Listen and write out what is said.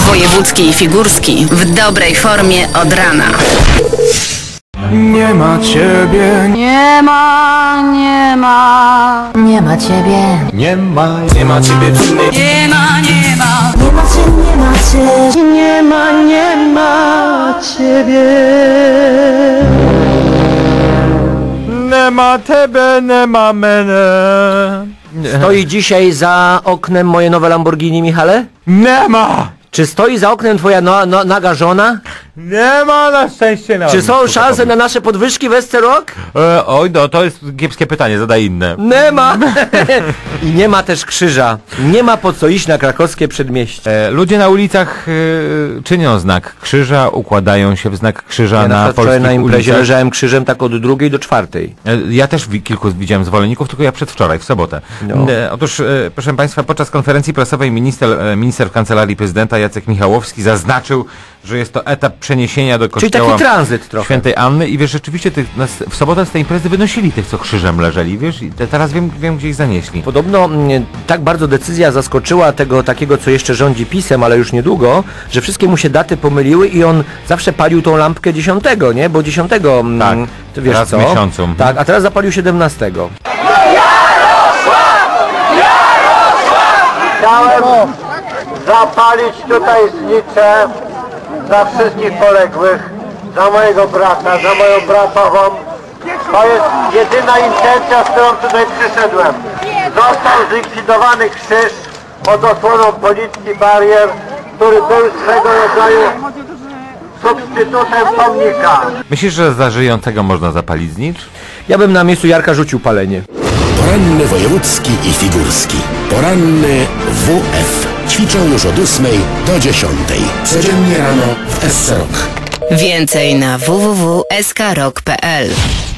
Wojewódzki i Figurski w dobrej formie od rana. Nie ma ciebie. Nie ma, nie ma, nie ma ciebie. Nie ma ciebie w innej. Nie ma, nie ma, Nie ma cię, nie ma cię. nie ma, nie ma ciebie. Nie ma ciebie, nie ma mnie. Stoi dzisiaj za oknem moje nowe Lamborghini, Michale? Nie ma! Czy stoi za oknem twoja naga żona? Nie ma na szczęście na. Czy są szanse na nasze podwyżki w SC Rok? Oj, no to jest kiepskie pytanie, zadaj inne. Nie ma! I nie ma też krzyża. Nie ma po co iść na krakowskie przedmieście. Ludzie na ulicach czynią znak krzyża, układają się w znak krzyża Ja na wczoraj polskich na imprezie ulicach. leżałem krzyżem tak od 2 do 4. Ja też kilku widziałem zwolenników, tylko ja przedwczoraj, w sobotę. No. Otóż, proszę Państwa, podczas konferencji prasowej minister w Kancelarii Prezydenta Jacek Michałowski zaznaczył, że jest to etap przeniesienia do Czyli kościoła taki tranzyt trochę. Świętej Anny i wiesz, rzeczywiście w sobotę z tej imprezy wynosili tych, co krzyżem leżeli, wiesz, i teraz wiem, gdzie ich zanieśli. Podobno tak bardzo decyzja zaskoczyła tego takiego, co jeszcze rządzi PiS-em, ale już niedługo, że wszystkie mu się daty pomyliły i on zawsze palił tą lampkę 10, nie? Bo 10, Tak, ty wiesz raz co? w miesiącu. Tak, a teraz zapalił 17. Chciałem zapalić tutaj znicze za wszystkich poległych, za mojego brata, za moją bratową. To jest jedyna intencja, z którą tutaj przyszedłem. Został zlikwidowany krzyż pod osłoną policji barier, który był swego rodzaju substytutem pomnika. Myślisz, że za żyjącego można zapalić znicz? Ja bym na miejscu Jarka rzucił palenie. Poranny wojewódzki i figurski. Poranny WF. Ćwiczą już od 8 do 10. Codziennie rano w SC Rok. Więcej na www.skrok.pl.